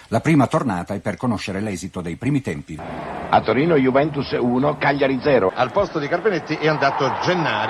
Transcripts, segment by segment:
La prima tornata è per conoscere l'esito dei primi tempi. A Torino Juventus 1, Cagliari 0. Al posto di Carpenetti è andato Gennari.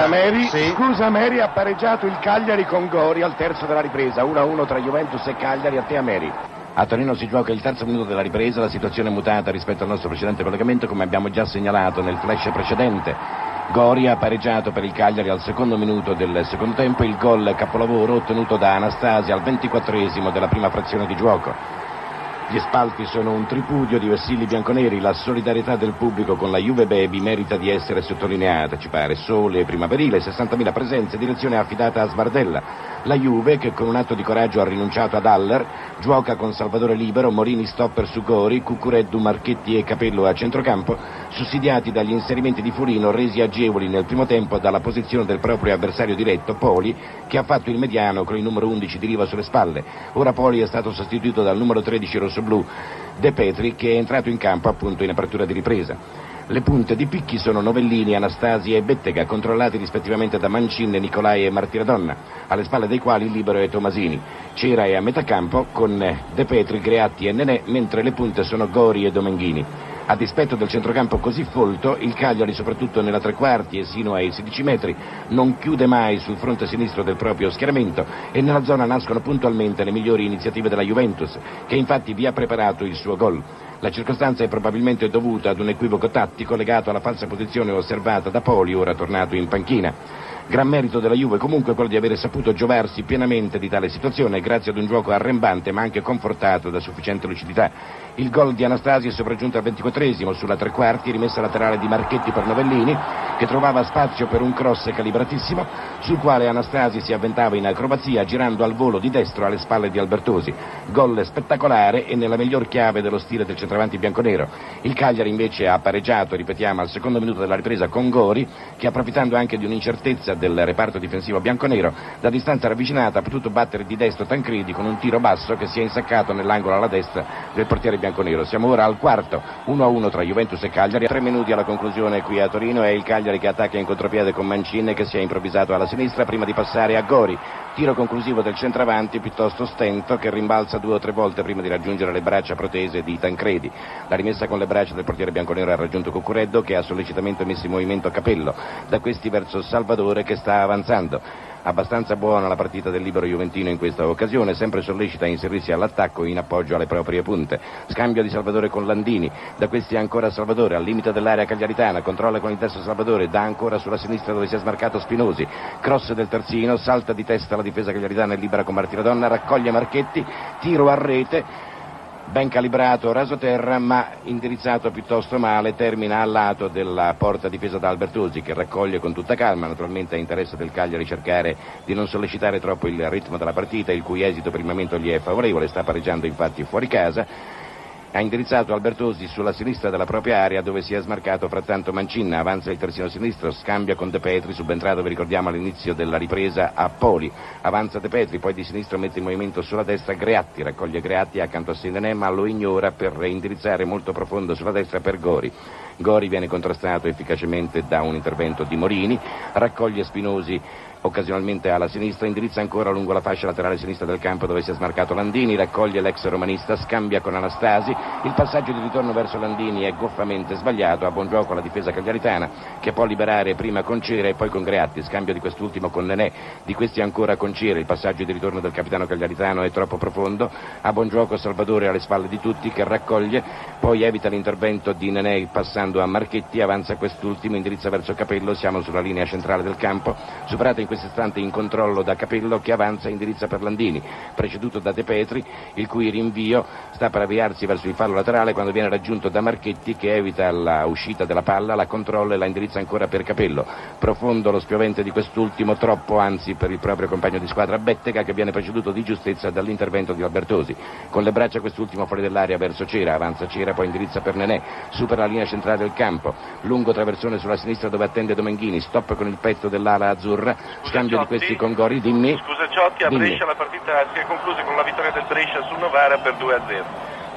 Scusa Mary, ha pareggiato il Cagliari con Gori al terzo della ripresa, 1-1 tra Juventus e Cagliari. A te Mary. A Torino si gioca il terzo minuto della ripresa, la situazione è mutata rispetto al nostro precedente collegamento, come abbiamo già segnalato nel flash precedente. Gori ha pareggiato per il Cagliari al secondo minuto del secondo tempo, il gol capolavoro ottenuto da Anastasia al 24esimo della prima frazione di gioco. Gli spalti sono un tripudio di vessilli bianconeri, la solidarietà del pubblico con la Juve Baby merita di essere sottolineata, ci pare. Sole primaverile, 60.000 presenze, direzione affidata a Sbardella. La Juve, che con un atto di coraggio ha rinunciato ad Haller, gioca con Salvatore libero, Morini stopper su Gori, Cucureddu, Marchetti e Capello a centrocampo, sussidiati dagli inserimenti di Furino resi agevoli nel primo tempo dalla posizione del proprio avversario diretto, Poli, che ha fatto il mediano con il numero 11 di Riva sulle spalle. Ora Poli è stato sostituito dal numero 13 rossoblu, De Petri, che è entrato in campo appunto in apertura di ripresa. Le punte di picchi sono Novellini, Anastasia e Bettega, controllati rispettivamente da Mancin, Nicolai e Martiradonna, alle spalle dei quali il libero è Tomasini. Cera è a metà campo con De Petri, Greatti e Nenè, mentre le punte sono Gori e Domenghini. A dispetto del centrocampo così folto, il Cagliari, soprattutto nella tre quarti e sino ai 16 metri, non chiude mai sul fronte sinistro del proprio schieramento e nella zona nascono puntualmente le migliori iniziative della Juventus, che infatti vi ha preparato il suo gol. La circostanza è probabilmente dovuta ad un equivoco tattico legato alla falsa posizione osservata da Poli, ora tornato in panchina. Gran merito della Juve comunque quello di avere saputo giovarsi pienamente di tale situazione grazie ad un gioco arrembante ma anche confortato da sufficiente lucidità. Il gol di Anastasia è sopraggiunto al 24esimo sulla tre quarti, rimessa laterale di Marchetti per Novellini, che trovava spazio per un cross calibratissimo, sul quale Anastasia si avventava in acrobazia girando al volo di destro alle spalle di Albertosi. Gol spettacolare e nella miglior chiave dello stile del centravanti bianconero. Il Cagliari invece ha pareggiato, ripetiamo, al secondo minuto della ripresa con Gori, che approfittando anche di un'incertezza del reparto difensivo bianconero, da distanza ravvicinata ha potuto battere di destro Tancredi con un tiro basso che si è insaccato nell'angolo alla destra del portiere bianconero. Siamo ora al quarto, 1-1 tra Juventus e Cagliari. 3 minuti alla conclusione qui a Torino, è il Cagliari che attacca in contropiede con Mancin, che si è improvvisato alla sinistra prima di passare a Gori. Tiro conclusivo del centravanti piuttosto stento, che rimbalza 2 o 3 volte prima di raggiungere le braccia protese di Tancredi. La rimessa con le braccia del portiere bianconero ha raggiunto Cucureddu, che ha sollecitamente messo in movimento Capello, da questi verso Salvatore, che sta avanzando. Abbastanza buona la partita del libero juventino in questa occasione, sempre sollecita a inserirsi all'attacco in appoggio alle proprie punte. Scambio di Salvatore con Landini, da questi ancora Salvatore al limite dell'area cagliaritana, controlla con il destro Salvatore, dà ancora sulla sinistra dove si è smarcato Spinosi, cross del terzino, salta di testa la difesa cagliaritana e libera con Martiradonna, raccoglie Marchetti, tiro a rete, ben calibrato rasoterra ma indirizzato piuttosto male, termina al lato della porta difesa da Albertosi, che raccoglie con tutta calma. Naturalmente è interesse del Cagliari cercare di non sollecitare troppo il ritmo della partita, il cui esito per il momento gli è favorevole, sta pareggiando infatti fuori casa. Ha indirizzato Albertosi sulla sinistra della propria area, dove si è smarcato frattanto Mancin, avanza il terzino sinistro, scambia con De Petri, subentrato, vi ricordiamo, all'inizio della ripresa a Poli, avanza De Petri, poi di sinistro mette in movimento sulla destra Greatti, raccoglie Greatti accanto a Sendenè, ma lo ignora per indirizzare molto profondo sulla destra per Gori. Gori viene contrastato efficacemente da un intervento di Morini, raccoglie Spinosi occasionalmente alla sinistra, indirizza ancora lungo la fascia laterale sinistra del campo dove si è smarcato Landini, raccoglie l'ex romanista, scambia con Anastasi, il passaggio di ritorno verso Landini è goffamente sbagliato, a buon gioco la difesa cagliaritana, che può liberare prima con Cera e poi con Greatti, scambio di quest'ultimo con Nenè, di questi ancora con Cera, il passaggio di ritorno del capitano cagliaritano è troppo profondo, a buon gioco Salvatore alle spalle di tutti, che raccoglie, poi evita l'intervento di Nenè passando a Marchetti, avanza quest'ultimo, indirizza verso Capello, siamo sulla linea centrale del campo, superata in questo istante in controllo da Capello, che avanza e indirizza per Landini, preceduto da De Petri, il cui rinvio sta per avviarsi verso il fallo laterale quando viene raggiunto da Marchetti, che evita la uscita della palla, la controlla e la indirizza ancora per Capello. Profondo lo spiovente di quest'ultimo, troppo anzi per il proprio compagno di squadra Bettega, che viene preceduto di giustezza dall'intervento di Albertosi. Con le braccia quest'ultimo fuori dell'area verso Cera, avanza Cera, poi indirizza per Nenè, supera la linea centrale del campo, lungo traversone sulla sinistra dove attende Domenghini, stop con il petto dell'ala azzurra, scambio di questi con Gori, dimmi. Scusa Ciotti, a Brescia la partita si è conclusa con la vittoria del Brescia sul Novara per 2-0.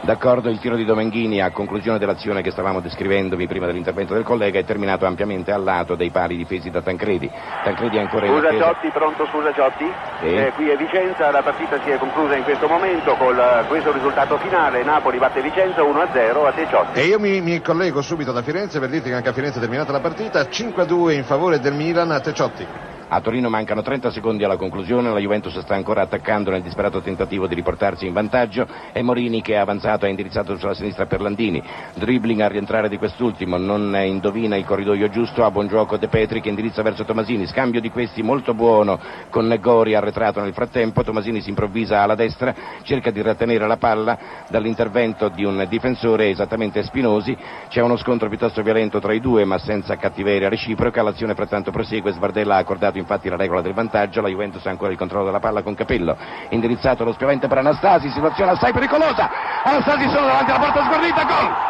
D'accordo, il tiro di Domenghini a conclusione dell'azione che stavamo descrivendovi prima dell'intervento del collega è terminato ampiamente al lato dei pali difesi da Tancredi. Tancredi è ancora in attesa. Ciotti, pronto, scusa Ciotti? Sì. Qui è Vicenza, la partita si è conclusa in questo momento con questo risultato finale, Napoli batte Vicenza 1-0, a te Ciotti. E io mi collego subito da Firenze per dirti che anche a Firenze è terminata la partita, 5-2 in favore del Milan, a te Ciotti. A Torino mancano 30 secondi alla conclusione, la Juventus sta ancora attaccando nel disperato tentativo di riportarsi in vantaggio e Morini che è avanzato ha indirizzato sulla sinistra per Landini, dribbling a rientrare di quest'ultimo, non indovina il corridoio giusto, a buon gioco De Petri che indirizza verso Tomasini, scambio di questi molto buono con Gori arretrato nel frattempo, Tomasini si improvvisa alla destra, cerca di rattenere la palla dall'intervento di un difensore esattamente Spinosi, c'è uno scontro piuttosto violento tra i due ma senza cattiveria reciproca, l'azione frattanto prosegue, Sbardella ha accordato infatti la regola del vantaggio, la Juventus ha ancora il controllo della palla con Capello, indirizzato lo spiovente per Anastasi, situazione assai pericolosa, Anastasi solo davanti alla porta sguarnita,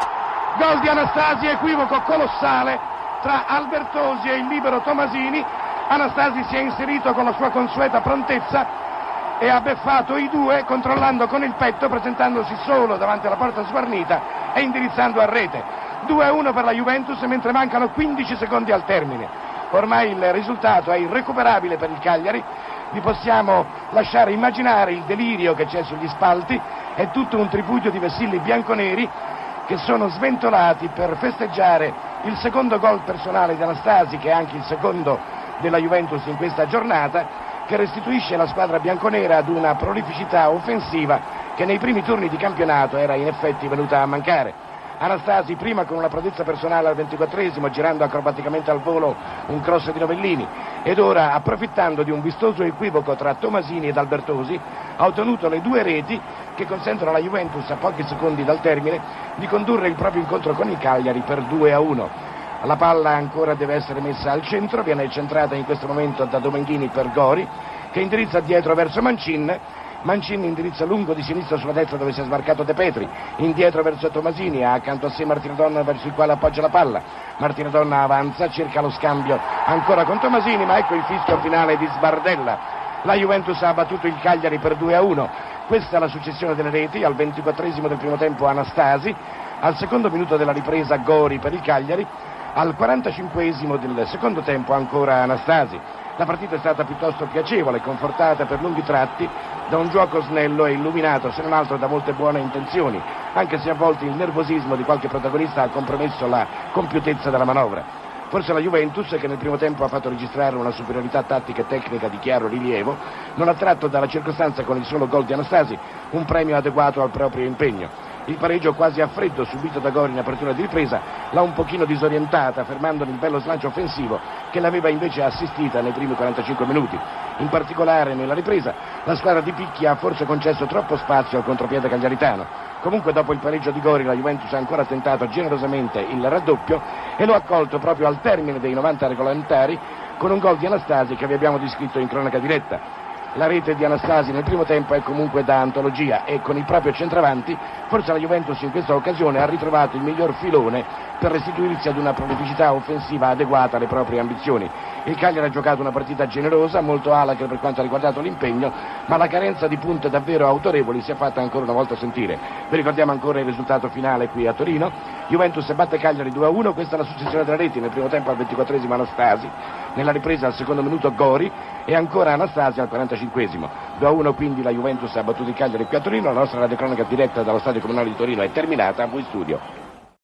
gol di Anastasi, equivoco colossale tra Albertosi e il libero Tomasini, Anastasi si è inserito con la sua consueta prontezza e ha beffato i due controllando con il petto, presentandosi solo davanti alla porta sguarnita e indirizzando a rete. 2-1 per la Juventus mentre mancano 15 secondi al termine. Ormai il risultato è irrecuperabile per il Cagliari, vi possiamo lasciare immaginare il delirio che c'è sugli spalti, è tutto un tripudio di vessilli bianconeri che sono sventolati per festeggiare il secondo gol personale di Anastasi, che è anche il secondo della Juventus in questa giornata, che restituisce la squadra bianconera ad una prolificità offensiva che nei primi turni di campionato era in effetti venuta a mancare. Anastasi prima con una prodezza personale al 24esimo girando acrobaticamente al volo un cross di Novellini ed ora approfittando di un vistoso equivoco tra Tomasini ed Albertosi ha ottenuto le due reti che consentono alla Juventus a pochi secondi dal termine di condurre il proprio incontro con il Cagliari per 2-1. La palla ancora deve essere messa al centro, viene centrata in questo momento da Domenghini per Gori che indirizza dietro verso Mancin indirizza lungo di sinistra sulla destra dove si è sbarcato De Petri, indietro verso Tomasini, ha accanto a sé Martinadonna verso il quale appoggia la palla, Martinadonna avanza, cerca lo scambio ancora con Tomasini, ma ecco il fischio finale di Sbardella. La Juventus ha battuto il Cagliari per 2-1, questa è la successione delle reti, al 24esimo del primo tempo Anastasi, al secondo minuto della ripresa Gori per il Cagliari, al 45esimo del secondo tempo ancora Anastasi. La partita è stata piuttosto piacevole, confortata per lunghi tratti da un gioco snello e illuminato, se non altro da molte buone intenzioni, anche se a volte il nervosismo di qualche protagonista ha compromesso la compiutezza della manovra. Forse la Juventus, che nel primo tempo ha fatto registrare una superiorità tattica e tecnica di chiaro rilievo, non ha tratto dalla circostanza con il solo gol di Anastasi un premio adeguato al proprio impegno. Il pareggio quasi a freddo subito da Gori in apertura di ripresa l'ha un pochino disorientata, fermandone il bello slancio offensivo che l'aveva invece assistita nei primi 45 minuti. In particolare nella ripresa la squadra di Picchi ha forse concesso troppo spazio al contropiede cagliaritano. Comunque dopo il pareggio di Gori la Juventus ha ancora tentato generosamente il raddoppio e lo ha colto proprio al termine dei 90 regolamentari con un gol di Anastasi che vi abbiamo descritto in cronaca diretta. La rete di Anastasi nel primo tempo è comunque da antologia e con il proprio centravanti forse la Juventus in questa occasione ha ritrovato il miglior filone per restituirsi ad una prolificità offensiva adeguata alle proprie ambizioni. Il Cagliari ha giocato una partita generosa, molto alacre per quanto ha riguardato l'impegno, ma la carenza di punte davvero autorevoli si è fatta ancora una volta sentire. Vi ricordiamo ancora il risultato finale qui a Torino. Juventus batte Cagliari 2-1, questa è la successione della reti, nel primo tempo al 24esimo Anastasi, nella ripresa al secondo minuto Gori e ancora Anastasi al 45esimo. 2-1 quindi la Juventus ha battuto il Cagliari qui a Torino, la nostra radiocronaca diretta dallo Stadio Comunale di Torino è terminata, a voi studio.